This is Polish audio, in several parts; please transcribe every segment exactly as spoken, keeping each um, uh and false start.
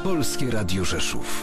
Polskie Radio Rzeszów.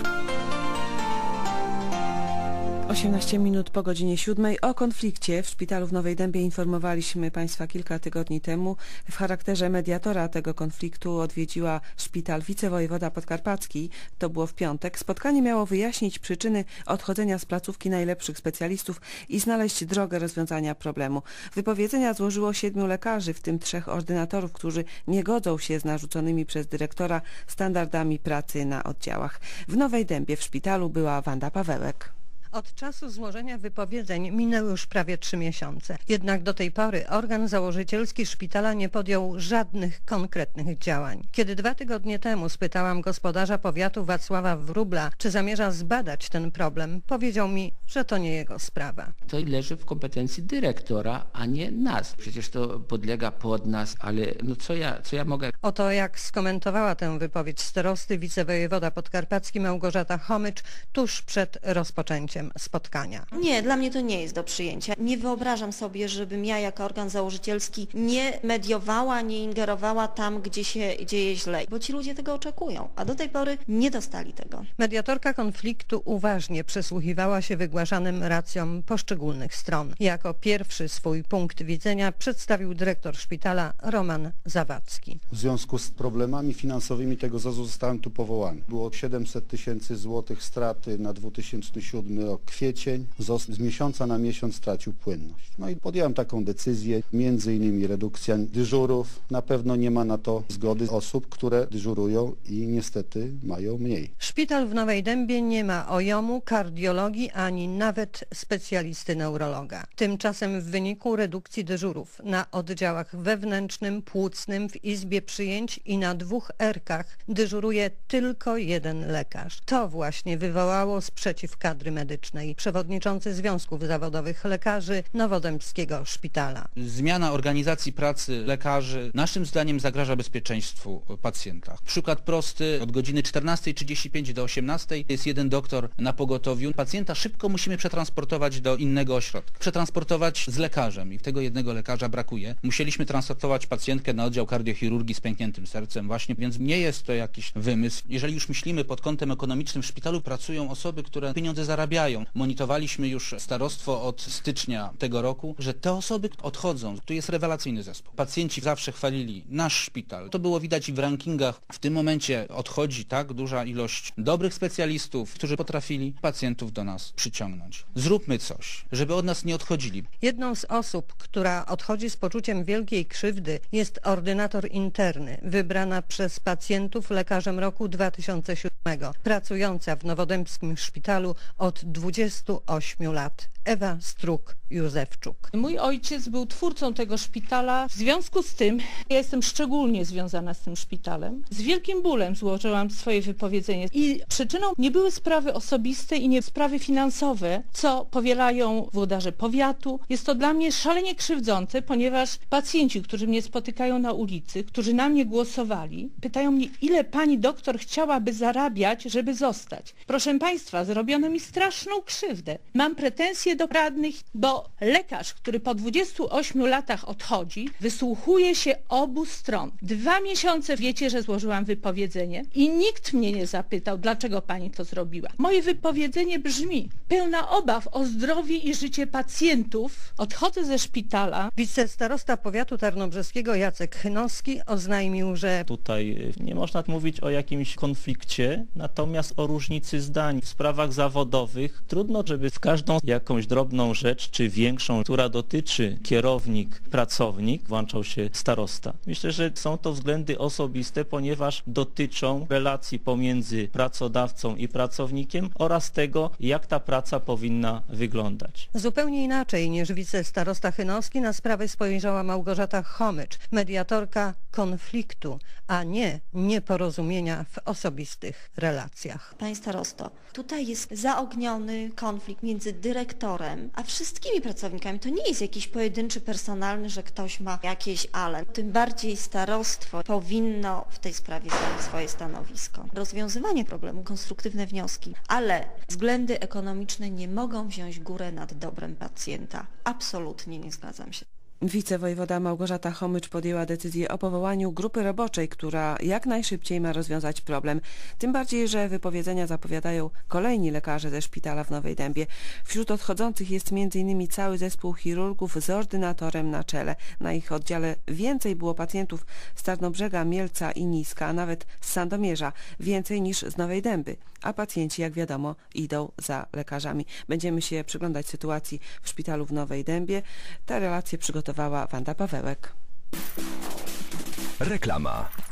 osiemnaście minut po godzinie siódmej. O konflikcie w szpitalu w Nowej Dębie informowaliśmy Państwa kilka tygodni temu. W charakterze mediatora tego konfliktu odwiedziła szpital wicewojewoda podkarpacki. To było w piątek. Spotkanie miało wyjaśnić przyczyny odchodzenia z placówki najlepszych specjalistów i znaleźć drogę rozwiązania problemu. Wypowiedzenia złożyło siedmiu lekarzy, w tym trzech ordynatorów, którzy nie godzą się z narzuconymi przez dyrektora standardami pracy na oddziałach. W Nowej Dębie w szpitalu była Wanda Pawełek. Od czasu złożenia wypowiedzeń minęły już prawie trzy miesiące. Jednak do tej pory organ założycielski szpitala nie podjął żadnych konkretnych działań. Kiedy dwa tygodnie temu spytałam gospodarza powiatu Wacława Wróbla, czy zamierza zbadać ten problem, powiedział mi, że to nie jego sprawa. To leży w kompetencji dyrektora, a nie nas. Przecież to podlega pod nas, ale no co ja, co ja mogę... Oto jak skomentowała tę wypowiedź starosty wicewojewoda podkarpacki Małgorzata Chomycz tuż przed rozpoczęciem spotkania. Nie, dla mnie to nie jest do przyjęcia. Nie wyobrażam sobie, żebym ja jako organ założycielski nie mediowała, nie ingerowała tam, gdzie się dzieje źle, bo ci ludzie tego oczekują, a do tej pory nie dostali tego. Mediatorka konfliktu uważnie przysłuchiwała się wygłaszanym racjom poszczególnych stron. Jako pierwszy swój punkt widzenia przedstawił dyrektor szpitala Roman Zawadzki. W związku z problemami finansowymi tego Z A Z-u zostałem tu powołany. Było siedemset tysięcy złotych straty na dwa tysiące siódmy rok, kwiecień. Z A Z z miesiąca na miesiąc stracił płynność. No i podjąłem taką decyzję, między innymi redukcja dyżurów. Na pewno nie ma na to zgody osób, które dyżurują i niestety mają mniej. Szpital w Nowej Dębie nie ma O J O M-u, kardiologii ani nawet specjalisty neurologa. Tymczasem w wyniku redukcji dyżurów na oddziałach wewnętrznym, płucnym, w izbie przyjęć i na dwóch erkach dyżuruje tylko jeden lekarz. To właśnie wywołało sprzeciw kadry medycznej. Przewodniczący Związków Zawodowych Lekarzy Nowodębskiego Szpitala. Zmiana organizacji pracy lekarzy naszym zdaniem zagraża bezpieczeństwu pacjenta. Przykład prosty, od godziny czternastej trzydzieści pięć do osiemnastej jest jeden doktor na pogotowiu. Pacjenta szybko musimy przetransportować do innego ośrodka. Przetransportować z lekarzem i tego jednego lekarza brakuje. Musieliśmy transportować pacjentkę na oddział kardiochirurgii z pękniętym sercem właśnie, więc nie jest to jakiś wymysł. Jeżeli już myślimy pod kątem ekonomicznym, w szpitalu pracują osoby, które pieniądze zarabiają. Monitorowaliśmy już starostwo od stycznia tego roku, że te osoby odchodzą. Tu jest rewelacyjny zespół. Pacjenci zawsze chwalili nasz szpital. To było widać i w rankingach. W tym momencie odchodzi tak duża ilość dobrych specjalistów, którzy potrafili pacjentów do nas przyciągnąć. Zróbmy coś, żeby od nas nie odchodzili. Jedną z osób, która odchodzi z poczuciem wielkiej krzywdy, jest ordynator interny, wybrana przez pacjentów lekarzem roku dwa tysiące siódmego, pracująca w Nowodębskim Szpitalu od dwudziestu ośmiu lat. Ewa Struk-Józefczuk. Mój ojciec był twórcą tego szpitala. W związku z tym ja jestem szczególnie związana z tym szpitalem. Z wielkim bólem złożyłam swoje wypowiedzenie i przyczyną nie były sprawy osobiste i nie sprawy finansowe, co powielają włodarze powiatu. Jest to dla mnie szalenie krzywdzące, ponieważ pacjenci, którzy mnie spotykają na ulicy, którzy na mnie głosowali, pytają mnie, ile pani doktor chciałaby zarabiać, żeby zostać. Proszę państwa, zrobiono mi straszną krzywdę. Mam pretensje do radnych, bo lekarz, który po dwudziestu ośmiu latach odchodzi, wysłuchuje się obu stron. Dwa miesiące wiecie, że złożyłam wypowiedzenie i nikt mnie nie zapytał, dlaczego pani to zrobiła. Moje wypowiedzenie brzmi, pełna obaw o zdrowie i życie pacjentów, odchodzę ze szpitala. Wicestarosta powiatu tarnobrzeskiego Jacek Chynowski oznajmił, że tutaj nie można mówić o jakimś konflikcie, natomiast o różnicy zdań. W sprawach zawodowych trudno, żeby w każdą jakąś drobną rzecz, czy większą, która dotyczy kierownik, pracownik, włączał się starosta. Myślę, że są to względy osobiste, ponieważ dotyczą relacji pomiędzy pracodawcą i pracownikiem oraz tego, jak ta praca powinna wyglądać. Zupełnie inaczej niż wicestarosta Chynowski na sprawę spojrzała Małgorzata Chomycz, mediatorka konfliktu, a nie nieporozumienia w osobistych relacjach. Panie starosto, tutaj jest zaogniony konflikt między dyrektorem a wszystkimi pracownikami. To nie jest jakiś pojedynczy, personalny, że ktoś ma jakieś ale. Tym bardziej starostwo powinno w tej sprawie zająć swoje stanowisko. Rozwiązywanie problemu, konstruktywne wnioski, ale względy ekonomiczne nie mogą wziąć górę nad dobrem pacjenta. Absolutnie nie zgadzam się. Wicewojewoda Małgorzata Chomycz podjęła decyzję o powołaniu grupy roboczej, która jak najszybciej ma rozwiązać problem. Tym bardziej, że wypowiedzenia zapowiadają kolejni lekarze ze szpitala w Nowej Dębie. Wśród odchodzących jest między innymi cały zespół chirurgów z ordynatorem na czele. Na ich oddziale więcej było pacjentów z Tarnobrzega, Mielca i Niska, a nawet z Sandomierza. Więcej niż z Nowej Dęby. A pacjenci, jak wiadomo, idą za lekarzami. Będziemy się przyglądać sytuacji w szpitalu w Nowej Dębie. Te relacje przygotowała Wanda Pawełek. Reklama.